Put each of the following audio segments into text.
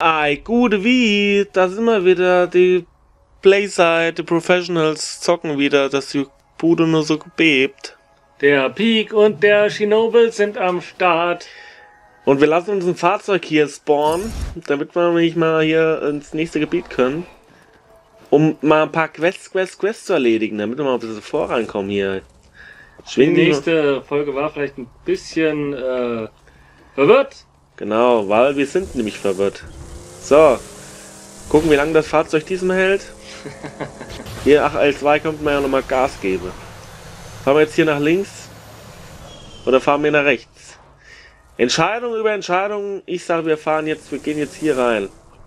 Ei, gute wie, da sind wir wieder, die Playside, die Professionals zocken wieder, dass die Bude nur so bebt. Der Peak und der Shinobi sind am Start. Und wir lassen uns ein Fahrzeug hier spawnen, damit wir nicht mal hier ins nächste Gebiet können. Um mal ein paar Quests zu erledigen, damit wir mal ein bisschen vorankommen hier. Die nächste Folge war vielleicht ein bisschen verwirrt. Genau, weil wir sind nämlich verwirrt. So, gucken, wie lange das Fahrzeug diesmal hält. Hier, ach, L2 kommt man ja nochmal Gas geben. Fahren wir jetzt hier nach links oder fahren wir nach rechts? Entscheidung über Entscheidung. Ich sage, wir gehen jetzt hier rein.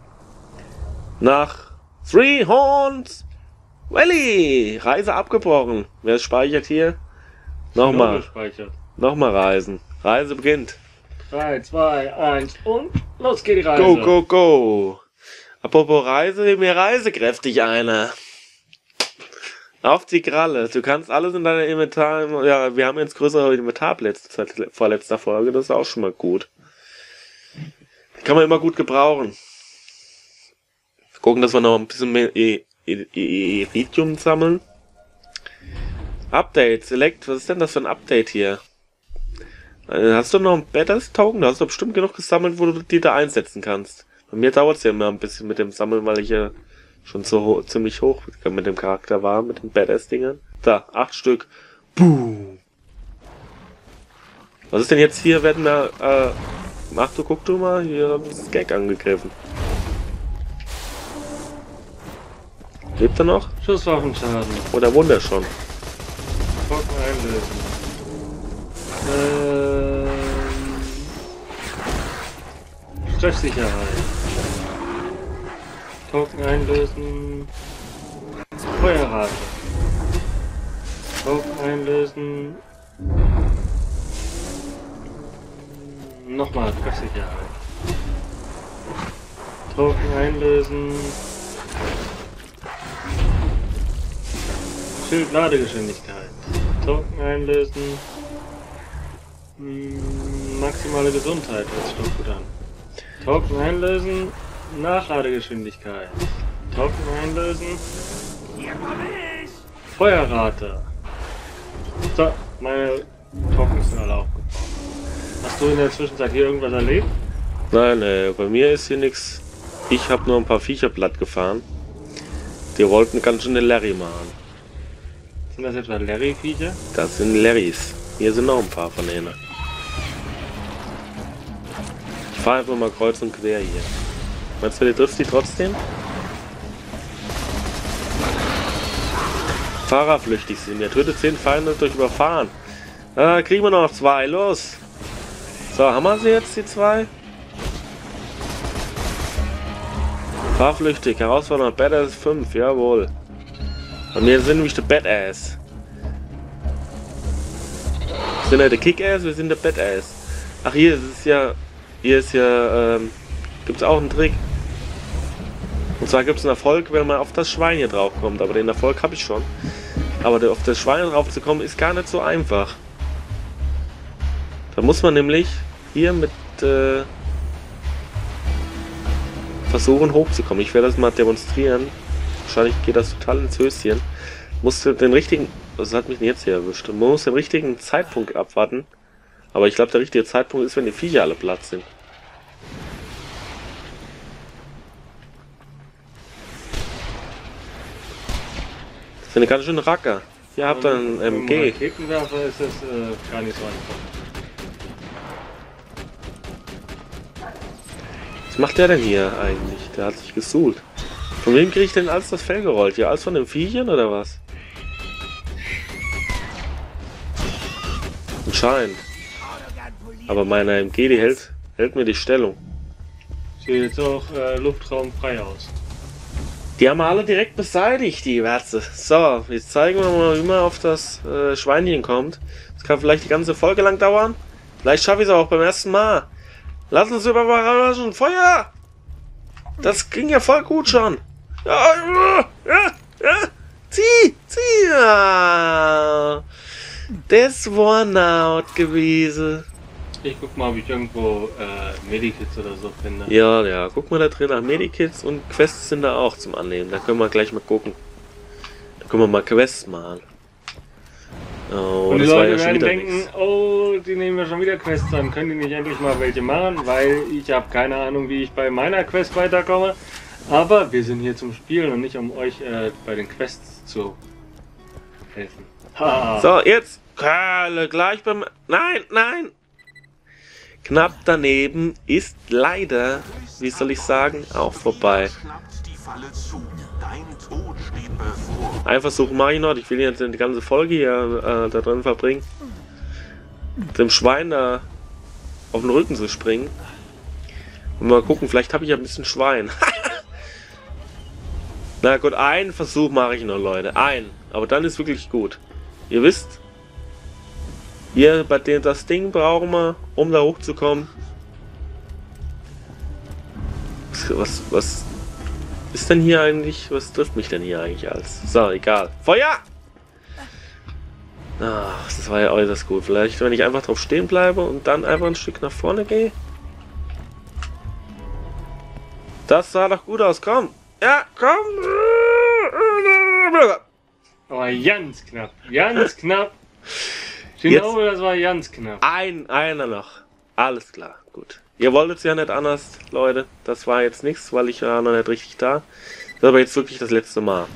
Nach Three Horns Valley. Reise abgebrochen. Wer speichert hier? Nochmal. Nochmal reisen. Reise beginnt. 3, 2, 1 und los geht die Reise. Go, go, go. Apropos Reise, mir reisekräftig einer. Auf die Kralle. Du kannst alles in deiner Inventar... Ja, wir haben jetzt größere Inventarplätze seit vorletzter Folge. Das ist auch schon mal gut. Die kann man immer gut gebrauchen. Gucken, dass wir noch ein bisschen mehr Iridium sammeln. Update, Select. Was ist denn das für ein Update hier? Hast du noch ein Badass-Token? Da hast du bestimmt genug gesammelt, wo du die da einsetzen kannst. Bei mir dauert es ja immer ein bisschen mit dem Sammeln, weil ich ja schon so ziemlich hoch mit dem Charakter war, mit den Badass-Dingern. Da, 8 Stück. Boom. Was ist denn jetzt hier? Werden wir, ach du, guck du mal, hier haben wir das Gag angegriffen. Lebt er noch? Schusswaffenschaden. Oder Wunder schon? Token einlösen. Treffsicherheit. Token einlösen. Feuerrate. Token einlösen. Nochmal Treffsicherheit. Token einlösen. Schildladegeschwindigkeit. Token einlösen. Maximale Gesundheit, hört sich doch gut an. Token einlösen. Nachladegeschwindigkeit. Token einlösen. Feuerrate. So, meine Tokens sind alle aufgebaut. Hast du in der Zwischenzeit hier irgendwas erlebt? Nein, bei mir ist hier nichts. Ich habe nur ein paar Viecher platt gefahren. Die wollten ganz schön den Larry machen. Sind das etwa Larry-Viecher? Das sind Larrys. Hier sind noch ein paar von denen. Ich fahre einfach mal kreuz und quer hier. Meinst du, der trifft die trotzdem? Fahrerflüchtig sind. Der tötet 10 Feinde durch Überfahren. Kriegen wir noch 2. Los! So, haben wir sie jetzt, die 2? Fahrflüchtig. Herausforderung Badass 5. Jawohl. Und wir sind nämlich der Badass. Wir sind ja der Kick-Ass, wir sind der Badass. Ach, hier ist ja, gibt's auch einen Trick. Und zwar gibt es einen Erfolg, wenn man auf das Schwein hier drauf kommt. Aber den Erfolg habe ich schon. Aber auf das Schwein drauf zu kommen, ist gar nicht so einfach. Da muss man nämlich hier mit versuchen hochzukommen. Ich werde das mal demonstrieren. Wahrscheinlich geht das total ins Höschen. Musste den richtigen... Das hat mich jetzt hier erwischt. Man muss den richtigen Zeitpunkt abwarten. Aber ich glaube, der richtige Zeitpunkt ist, wenn die Viecher alle platt sind. Das sind ganz schön Racker. Hier habt ihr einen MG. Raketenwerfer ist es gar nicht so einfach. Was macht der denn hier eigentlich? Der hat sich gesuhlt. Von wem kriege ich denn alles das Fell gerollt? Ja, alles von den Viechern oder was? Anscheinend. Aber meine MG, die hält mir die Stellung. Sieht jetzt auch Luftraum frei aus. Die haben wir alle direkt beseitigt, die Wärze. So, jetzt zeigen wir mal, wie man auf das Schweinchen kommt. Das kann vielleicht die ganze Folge lang dauern. Vielleicht schaffe ich es auch beim ersten Mal. Lass uns überraschen. Feuer! Das ging ja voll gut schon. Ja. Zieh! Ja. Das war Naut gewesen. Ich guck mal, ob ich irgendwo Medikits oder so finde. Ja, guck mal da drin nach Medikits und Quests sind da auch zum Annehmen. Da können wir gleich mal gucken. Da können wir mal Quests machen. Oh, und die das war Leute ja schon werden wieder denken, nix. oh, die nehmen ja schon wieder Quests an. Können die nicht endlich mal welche machen? Weil ich habe keine Ahnung, wie ich bei meiner Quest weiterkomme. Aber wir sind hier zum Spielen und nicht um euch bei den Quests zu helfen. Ha. So, jetzt Kerle, gleich beim... Nein! Knapp daneben ist leider, wie soll ich sagen, auch vorbei. Ein Versuch mache ich noch. Ich will jetzt die ganze Folge hier da drin verbringen. Dem Schwein da auf den Rücken zu springen. Und mal gucken, vielleicht habe ich ja ein bisschen Schwein. Na gut, einen Versuch mache ich noch, Leute. Einen. Aber dann ist wirklich gut. Ihr wisst, hier bei dem das Ding brauchen wir, um da hochzukommen. Was ist denn hier eigentlich? Was trifft mich denn hier eigentlich als? So, egal. Feuer! Ach, das war ja äußerst gut. Vielleicht, wenn ich einfach drauf stehen bleibe und dann einfach ein Stück nach vorne gehe. Das sah doch gut aus. Komm! Ja, komm! Aber ganz knapp. Ganz knapp. Ich glaube, das war ganz knapp. Einer noch. Alles klar, gut. Ihr wolltet es ja nicht anders, Leute. Das war jetzt nichts, weil ich war noch nicht richtig da. Das ist aber jetzt wirklich das letzte Mal.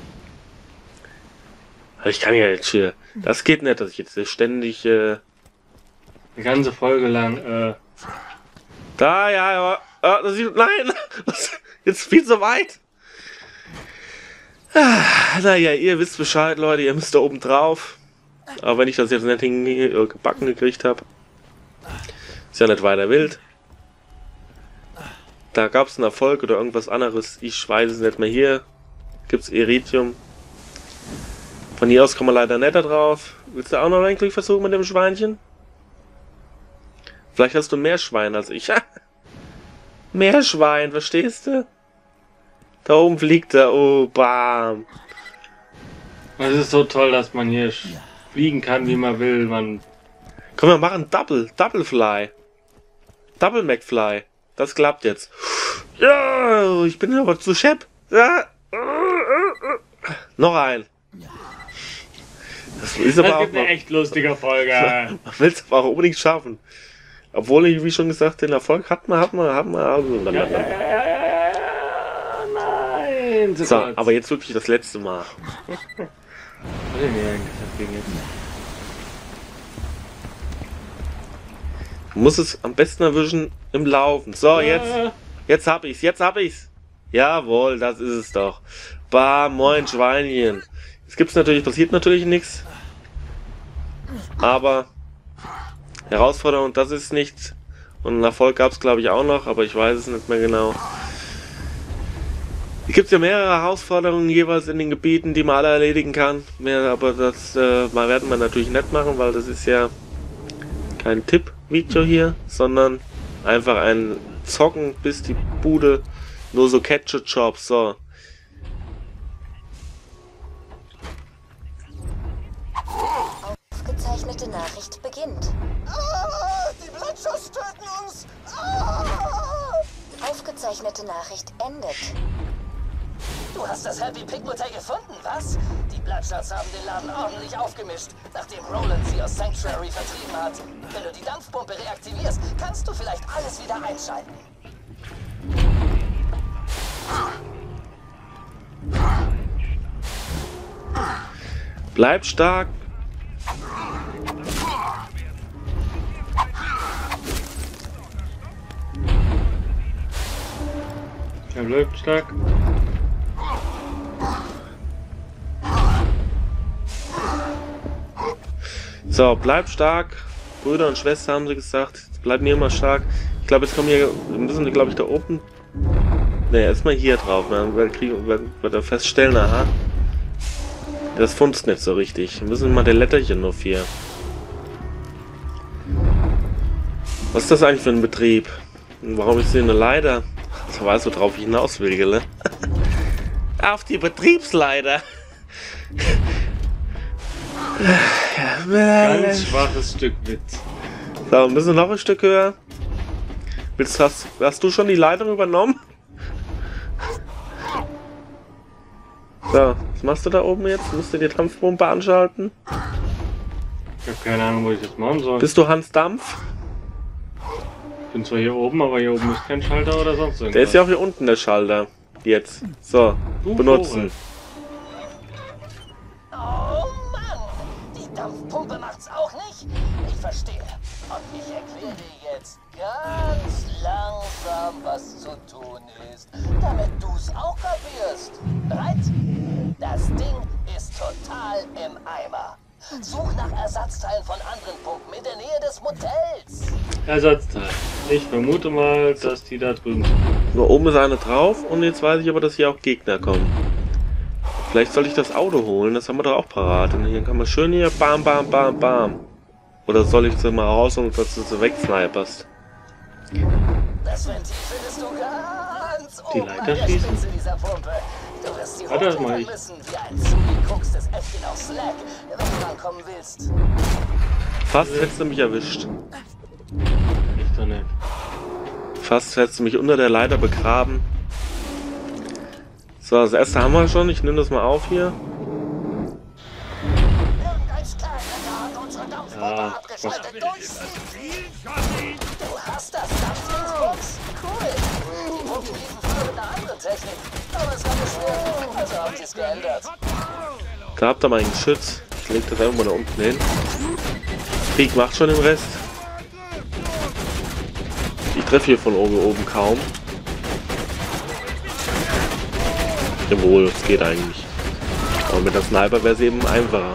Aber ich kann ja jetzt hier... Das geht nicht, dass ich jetzt ständig... Eine ganze Folge lang, Da, ja. Das ist, nein! Jetzt viel zu weit! Naja, ihr wisst Bescheid, Leute. Ihr müsst da oben drauf. Aber wenn ich das jetzt nicht gebacken gekriegt habe, ist ja nicht weiter wild. Da gab es einen Erfolg oder irgendwas anderes. Ich weiß es nicht mehr. Hier gibt es Iridium. Von hier aus kommen wir leider nicht da drauf. Willst du auch noch ein Glück versuchen mit dem Schweinchen? Vielleicht hast du mehr Schwein als ich. Mehr Schwein, verstehst du? Da oben fliegt er. Oh, bam. es ist so toll, dass man hier fliegen kann, wie man will. Komm, wir machen Double Fly. Double McFly. Das klappt jetzt. Ja, ich bin aber zu schepp. Ja. Noch ein. Das ist aber Das auch gibt eine echt lustige Folge. Man will es aber auch unbedingt schaffen. Obwohl ich, wie schon gesagt, den Erfolg hat man. Also, Nein. so, aber jetzt wirklich das letzte Mal. Du musst es am besten erwischen im Laufen. So, jetzt hab ich's. Jawohl, das ist es doch. Bam, moin Schweinchen. Jetzt gibt's natürlich, passiert natürlich nichts. Aber Herausforderung, das ist nichts. Und einen Erfolg gab es, glaube ich, auch noch, aber ich weiß es nicht mehr genau. Es gibt ja mehrere Herausforderungen jeweils in den Gebieten, die man alle erledigen kann. Aber das werden wir natürlich nicht machen, weil das ist ja kein Tipp-Video hier, sondern einfach ein Zocken bis die Bude, nur so Catch-a-Jobs, so. Aufgezeichnete Nachricht beginnt. Die Bloodshots töten uns! Aufgezeichnete Nachricht endet. Du hast das Happy Pig Motel gefunden, was? Die Bloodshots haben den Laden ordentlich aufgemischt, nachdem Roland sie aus Sanctuary vertrieben hat. Wenn du die Dampfpumpe reaktivierst, kannst du vielleicht alles wieder einschalten. Bleib stark. Er bleibt stark. So, bleib stark. Brüder und Schwester haben sie gesagt. Bleib mir immer stark. Ich glaube, jetzt kommen hier, müssen wir, glaube ich, da oben. Ne, erstmal hier drauf. Dann werden wir feststellen, aha. Das funzt nicht so richtig. Wir müssen mal der Letterchen auf hier. Was ist das eigentlich für ein Betrieb? Und warum ist hier eine Leiter? So weißt du, worauf ich hinaus will, ne? Auf die Betriebsleiter! Ganz schwaches Stück Witz. So, müssen wir noch ein Stück höher. Hast du schon die Leitung übernommen? So, was machst du da oben jetzt? Musst du die Dampfpumpe anschalten? Ich habe keine Ahnung, wo ich das machen soll. Bist du Hans Dampf? Ich bin zwar hier oben, aber hier oben ist kein Schalter oder sonst irgendwas. Der ist ja auch hier unten, der Schalter. Jetzt. So, benutzen. Oh Mann! Die Dampfpumpe macht's auch nicht? Ich verstehe. Und ich erkläre dir jetzt ganz langsam, was zu tun ist, damit du's auch kapierst. Bereit? Das Ding ist total im Eimer. Such nach Ersatzteilen von anderen Pumpen in der Nähe des Motells. Ersatzteil. Ich vermute mal, dass die da drüben sind. So, oben ist eine drauf und jetzt weiß ich aber, dass hier auch Gegner kommen. Vielleicht soll ich das Auto holen, das haben wir doch auch parat. Und hier kann man schön hier bam, bam, bam, bam. Oder soll ich sie mal raus und dass du sie wegsniperst? Das Ventil findest du ganz Die oben Leiter an der schließen? Spitze dieser Pumpe. Du wirst die Warte, das mach hochklettern ich. müssen, wie ein zugeguckstes Äffchen auf Slack, wenn du rankommen willst. Fast hättest du mich erwischt. Echt doch nicht. Fast hättest du mich unter der Leiter begraben. So, das erste haben wir schon. Ich nehme das mal auf hier. Irgendein Sklavenhändler hat unsere Dampfpumpe Ja, abgeschaltet. Du hast das Dampfdingsbums? Cool. Die Pumpen liefen früher mit einer anderen Technik. Aber es war beschwert, also haben sie es geändert. Da habt ihr mein Geschütz. Ich leg das einfach mal da unten hin. Krieg macht schon den Rest. Ich treffe hier von oben kaum. Jawohl, es geht eigentlich. Aber mit der Sniper wäre es eben einfacher.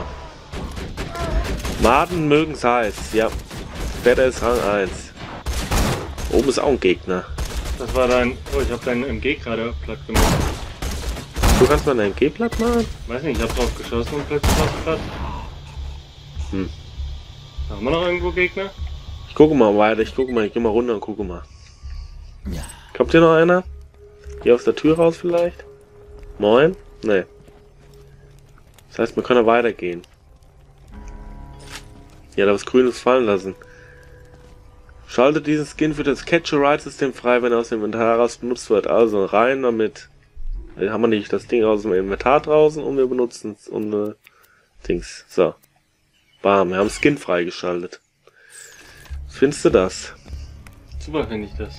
Maden mögen's heiß, ja. Better ist Rang 1. Oben ist auch ein Gegner. Das war dein... Oh, ich habe deinen MG gerade platt gemacht. Du kannst mal ein MG platt machen? Weiß nicht, ich habe drauf geschossen und plötzlich war es platt. Hm. Haben wir noch irgendwo Gegner? Ich gucke mal weiter, ich geh mal runter und gucke mal. Kommt hier noch einer? Hier aus der Tür raus vielleicht? Moin? Nee. Das heißt, wir können weitergehen. Ja, da was Grünes fallen lassen. Schaltet diesen Skin für das Catch-a-Ride-System frei, wenn er aus dem Inventar heraus benutzt wird. Also rein damit. Dann haben wir nicht das Ding aus dem Inventar draußen und wir benutzen es und Dings. So. Bam, wir haben Skin freigeschaltet. Was findest du das? Super finde ich das.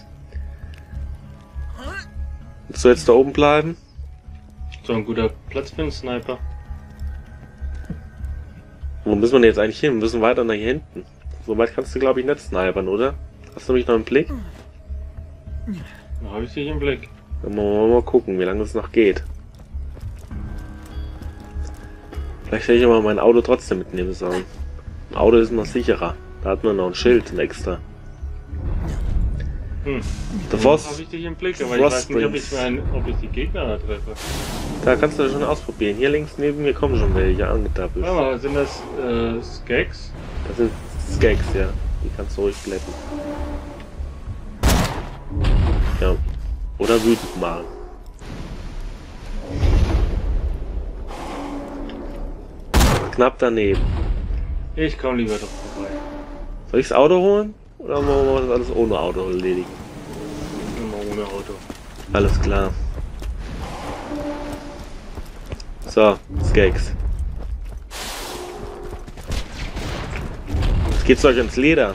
Willst du jetzt da oben bleiben? So ein guter Platz für einen Sniper. Wo müssen wir denn jetzt eigentlich hin? Wir müssen weiter nach hier hinten. So weit kannst du, glaube ich, nicht snipern, oder? Hast du mich noch im Blick? Da habe ich dich im Blick. Dann wollen wir mal gucken, wie lange es noch geht. Vielleicht hätte ich aber mein Auto trotzdem mitnehmen sollen. Ein Auto ist noch sicherer. Da hat man noch ein Schild, ein extra. Hm. Der Da Frost. habe ich dich im Blick, aber Frost ich weiß nicht, ob ich die Gegner da treffe. Da kannst du schon ausprobieren. Hier links neben mir kommen schon welche angetappelt. Warte mal, sind das Skags? Das sind Skags, ja. Die kannst du ruhig glätten. Ja. Oder wütend machen. Knapp daneben. Ich komme lieber doch vorbei. Soll ich das Auto holen? Oder wollen wir das alles ohne Auto erledigen? Immer ohne Auto. Alles klar. So, Skags. Jetzt geht's euch ins Leder.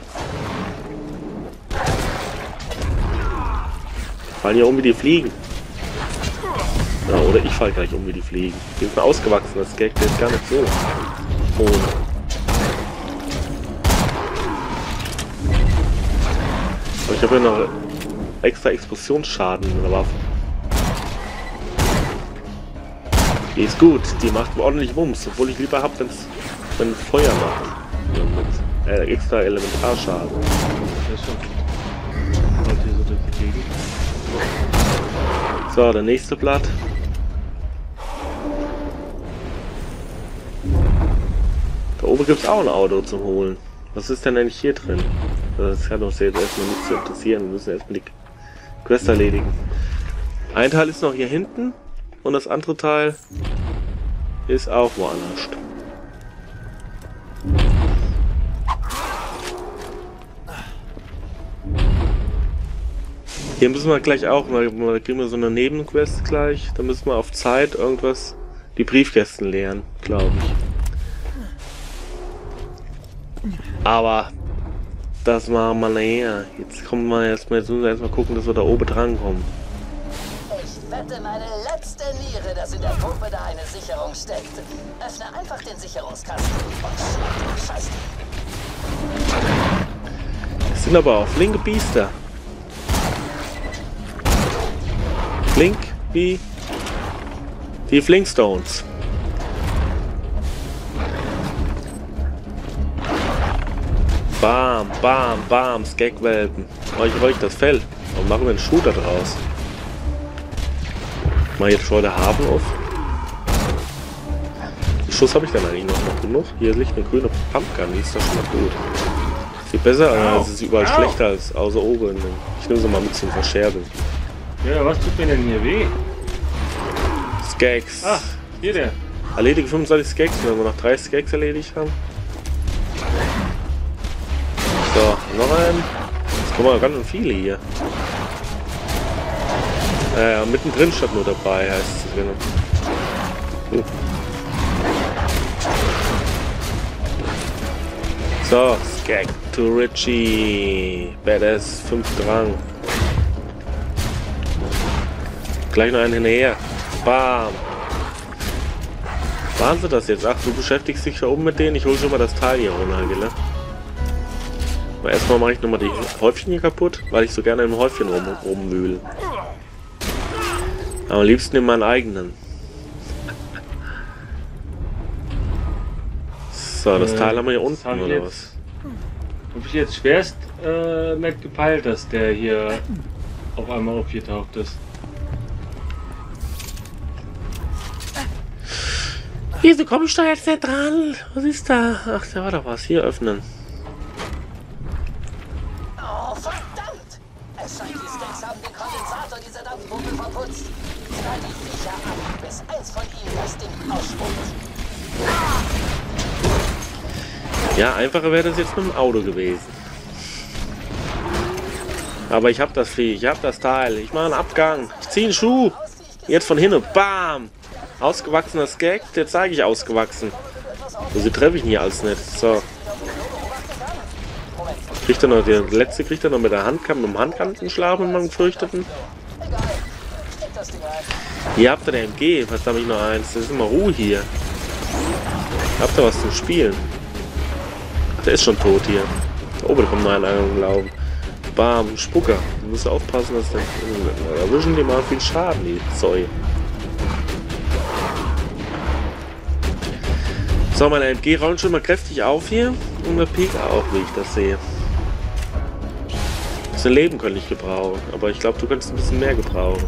Fallen hier um wie die Fliegen. Ja, oder ich fall gleich um wie die Fliegen. Die ist ein ausgewachsener Skag, der ist gar nicht so ohne. Aber ich habe ja noch extra Explosionsschaden in der Waffe. Die ist gut, die macht ordentlich Wumms, obwohl ich lieber hab, wenn Feuer macht. Ja, mit extra Elementarschaden. Das ist schon. Und hier so durch die Gegend. So, der nächste Blatt. Da oben gibt es auch ein Auto zum Holen. Was ist denn eigentlich hier drin? Das kann uns jetzt erstmal nicht zu interessieren. Wir müssen erstmal die Quest erledigen. Ein Teil ist noch hier hinten und das andere Teil ist auch woanders. Hier müssen wir gleich auch, da kriegen wir so eine Nebenquest gleich. Da müssen wir auf Zeit irgendwas, die Briefkästen leeren, glaube ich. Aber das machen wir nachher. Jetzt kommen wir jetzt müssen wir erstmal gucken, dass wir da oben dran kommen. Ich wette meine letzte Niere, dass in der Pumpe da eine Sicherung steckt. Öffne einfach den Sicherungskasten und schlag den Scheiß. Das sind aber auch flinke Biester. Flink wie die Flintstones. Bam, bam, bam, Skagwelpen. Euch das Fell. Und machen wir einen Shooter draus. Mal jetzt schon der Hafen auf. Wie Schuss habe ich dann eigentlich noch genug? Hier liegt eine grüne Pumpgun, die ist doch schon mal gut. Sieht besser, aber es ist überall schlechter als außer oben. Ich nehme sie mal mit zum Verscherben. Ja, was tut mir denn hier weh? Skags. Ah, hier der. Erledige 25 Skags, wenn wir noch 3 Skags erledigt haben. So, noch einen. Jetzt kommen ganz schön viele hier. Mittendrin statt nur dabei, heißt es genau. So, Skag to Richie. Badass 5 Drang. Gleich noch einen hinterher. Bam. Waren sie das jetzt? Ach, du beschäftigst dich da oben mit denen. Ich hole schon mal das Teil hier runter, gell? Aber erstmal mache ich nochmal die Häufchen hier kaputt, weil ich so gerne im Häufchen rumwühle. Aber am liebsten in meinen eigenen. So, das Teil haben wir hier unten, oder was? Habe ich jetzt schwerst nicht gepeilt, dass der hier auf einmal aufgetaucht ist. Wieso komme ich da jetzt nicht dran? Was ist da? Ach, da war doch was. Hier öffnen. Oh, verdammt! Es scheint, die Skags haben den Kondensator dieser Dampfpumpe verputzt. Knall die Viecher ab, bis eins von ihnen das Ding ausspuckt. Ja, einfacher wäre das jetzt mit dem Auto gewesen. Aber ich habe das Vieh, ich habe das Teil. Ich mache einen Abgang. Ich ziehe einen Schuh. Jetzt von hinten. Bam! Ausgewachsener Skag, der zeige ich ausgewachsen. Wieso treffe ich ihn hier alles nicht? So. Kriegt er noch, der letzte kriegt er noch mit der Handkammer, mit dem Handkantenschlag mit meinem gefürchteten. Hier habt ihr der MG, was habe ich noch eins? Das ist immer Ruhe hier. Habt ihr was zum Spielen? Ach, der ist schon tot hier. Da oben kommt noch einer angelaufen. Bam, Spucker. Du musst aufpassen, dass der. Da erwischen die mal viel Schaden, die Zeug. So, meine MG rollen schon mal kräftig auf hier. Und der Pik auch, wie ich das sehe. Sein Leben könnte ich gebrauchen. Aber ich glaube, du könntest ein bisschen mehr gebrauchen.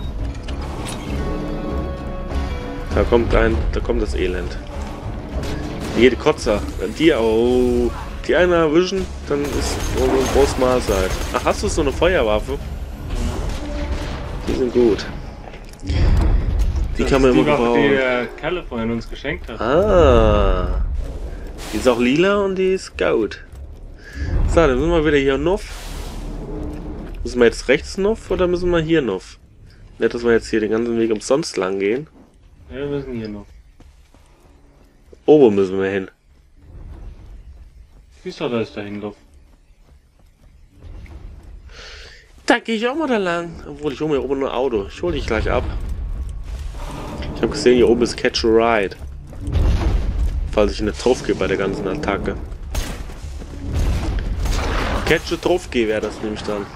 Da kommt das Elend. Jede Kotzer. Die einer erwischen, dann ist eine große Mahlzeit. Ach, hast du so eine Feuerwaffe? Die sind gut. Die kann man immer gebrauchen. Die der Kalle vorhin uns geschenkt hat. Ah. Die ist auch lila und die ist gut. So, dann müssen wir wieder hier Nuff. Müssen wir jetzt rechts Nuff oder müssen wir hier Nuff? Nicht, dass wir jetzt hier den ganzen Weg umsonst lang gehen. Ja, wir müssen hier noch. Oben müssen wir hin. Siehst du, da ist der Hinlauf. Da gehe ich auch mal da lang. Obwohl, ich hole mir oben ein Auto. Ich hole dich gleich ab. Ich habe gesehen, hier oben ist Catch a Ride. Falls ich nicht drauf gehe bei der ganzen Attacke. Catch a Trophy wäre das nämlich dann.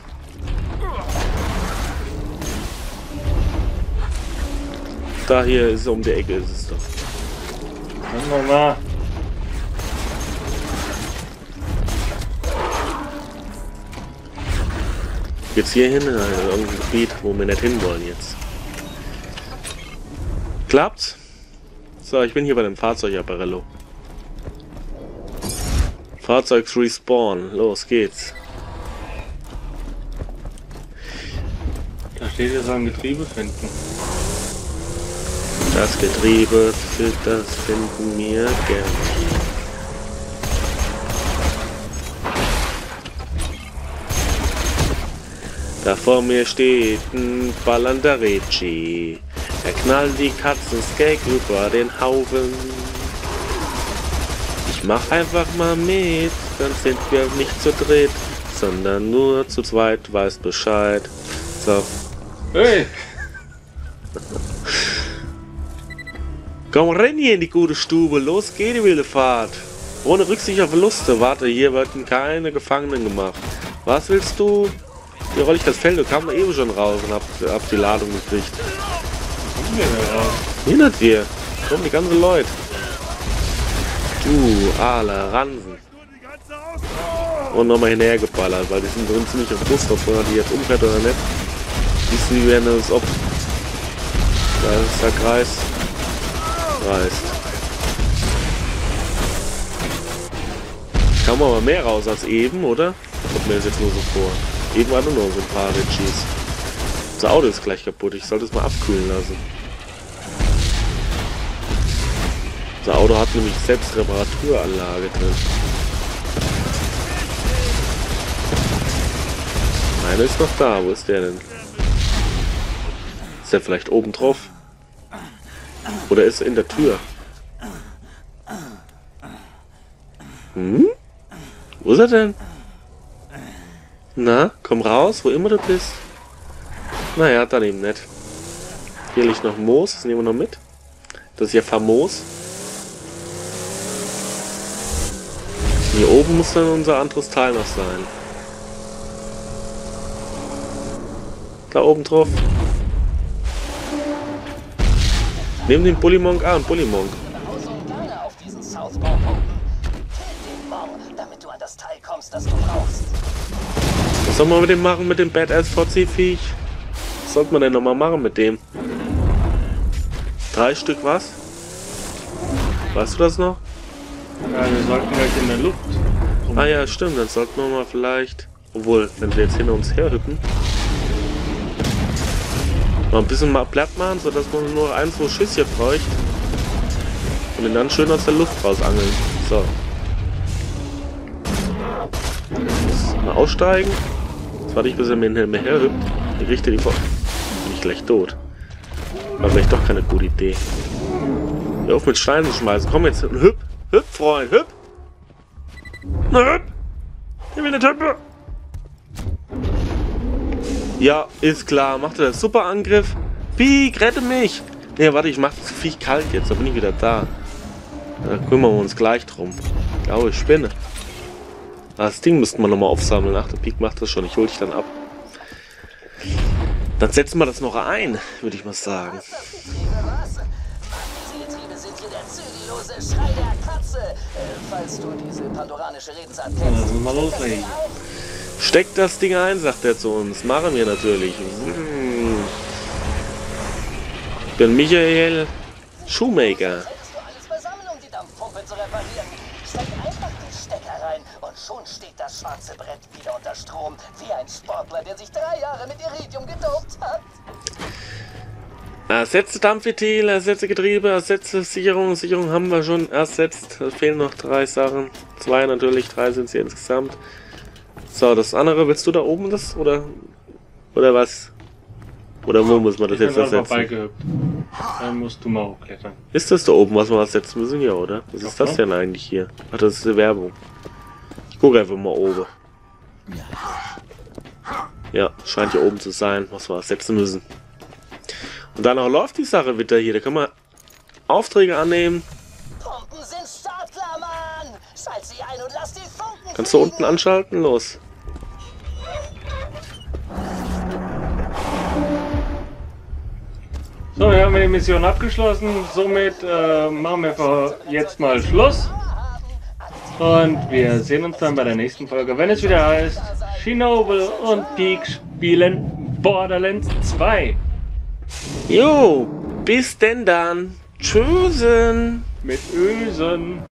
Da hier ist um die Ecke, ist es doch. Dann noch mal. Jetzt hier hin, irgendein Gebiet, wo wir nicht hin wollen jetzt. Klappt's? So, ich bin hier bei dem Fahrzeugapparello. Fahrzeug respawn. Los geht's. Da steht jetzt ein Getriebe finden. Das Getriebe, das finden wir gern. Da vor mir steht ein ballernder Reggie. Er knallt die Katzenskeg über den Haufen. Ich mach einfach mal mit, dann sind wir nicht zu dritt, sondern nur zu zweit, weißt Bescheid. So. Hey! Komm, renn hier in die gute Stube, los geht die wilde Fahrt. Ohne Rücksicht auf Verluste, warte, hier werden keine Gefangenen gemacht. Was willst du? Hier roll ich das Feld, du kam eben schon raus und hab die Ladung gekriegt. Hier nicht wir, kommen die ganzen Leute. Du, alle Ransen. Und nochmal hinterhergeballert, weil die sind drin ziemlich auf Brust, ob man die jetzt umfährt oder nicht. Siehst du, wie werden das ob. Da ist der Kreis. Reißt. Kam aber mehr raus als eben, oder? Kommt mir das jetzt nur so vor. Eben war nur noch so ein paar Ritchies. Das Auto ist gleich kaputt, ich sollte es mal abkühlen lassen. Das Auto hat nämlich selbst Reparaturanlage drin. Einer ist noch da, wo ist der denn? Ist der vielleicht oben drauf? Oder ist er in der Tür? Hm? Wo ist er denn? Na, komm raus, wo immer du bist. Naja, dann eben nicht. Hier liegt noch Moos, das nehmen wir noch mit. Das ist ja famos. Hier oben muss dann unser anderes Teil noch sein. Da oben drauf. Nehmen den Bullymonk an, Bullymonk. auf diesen Southpaw-Punkten. Kill den Mong, damit du an das Teil kommst, das du brauchst. Was soll man mit dem machen, mit dem Badass-VC-Viech? Was sollte man denn nochmal machen mit dem? 3 Stück was? Weißt du das noch? Ja, wir sollten gleich in der Luft. Ah ja, stimmt, dann sollten wir mal vielleicht... Obwohl, wenn sie jetzt hinter uns herhüppen... Mal ein bisschen mal platt machen, sodass man nur 1-2 Schiss hier bräuchte. Und ihn dann schön aus der Luft rausangeln. So. Mal aussteigen. Jetzt warte ich, bis er mir herhüpft. Ich richte die vor... Bin ich gleich tot. War vielleicht doch keine gute Idee. Hör auf mit Steinen zu schmeißen. Komm jetzt, hüpp! Hüpp, Freund, hüpp! Na, hüpp! Ich will nicht hüppen! Ja, ist klar. Macht er das super Angriff? Piek, rette mich! Ne, warte, ich mach das Viech kalt jetzt. Da bin ich wieder da. Da kümmern wir uns gleich drum. Graue Spinne. Das Ding müssten wir nochmal aufsammeln. Ach, der Piek macht das schon. Ich hol dich dann ab. Dann setzen wir das noch ein, würde ich mal sagen. Diese Getriebe sind hier der zügellose Schrei der Katze. Falls du diese pandoranische Redensart Ja, kennst. lass uns mal loslegen. Steckt das Ding ein, sagt er zu uns. Machen wir natürlich. Ich bin Michael Schumacher. Hättest du alles beisammen, um die Dampfpumpe zu reparieren. Steck einfach den Stecker rein und schon steht das schwarze Brett wieder unter Strom. Wie ein Sportler, der sich 3 Jahre mit Iridium gedopt hat. Ersetze Dampfventil, ersetze Getriebe, ersetze Sicherung. Sicherung haben wir schon ersetzt. Es fehlen noch 3 Sachen. 2 natürlich, 3 sind es hier insgesamt. So, das andere, willst du da oben das? Oder was? Oder wo muss man das jetzt ersetzen? Vorbeigehüpft. Dann musst du mal hochklettern. Ist das da oben, was wir ersetzen müssen? Ja, oder? Was ist das denn eigentlich hier? Ach, das ist die Werbung. Ich gucke einfach mal oben. Ja, scheint hier oben zu sein, was wir ersetzen müssen. Und danach läuft die Sache wieder hier. Da können wir Aufträge annehmen. Pumpen sind startklar, Mann! Schalt sie ein und lass die Funken Kannst du unten anschalten? Los. So, wir haben die Mission abgeschlossen. Somit machen wir für jetzt mal Schluss. Und wir sehen uns dann bei der nächsten Folge, wenn es wieder heißt, Shinobi und Peak spielen Borderlands 2. Jo, bis denn dann. Tschüssen. Mit Ösen.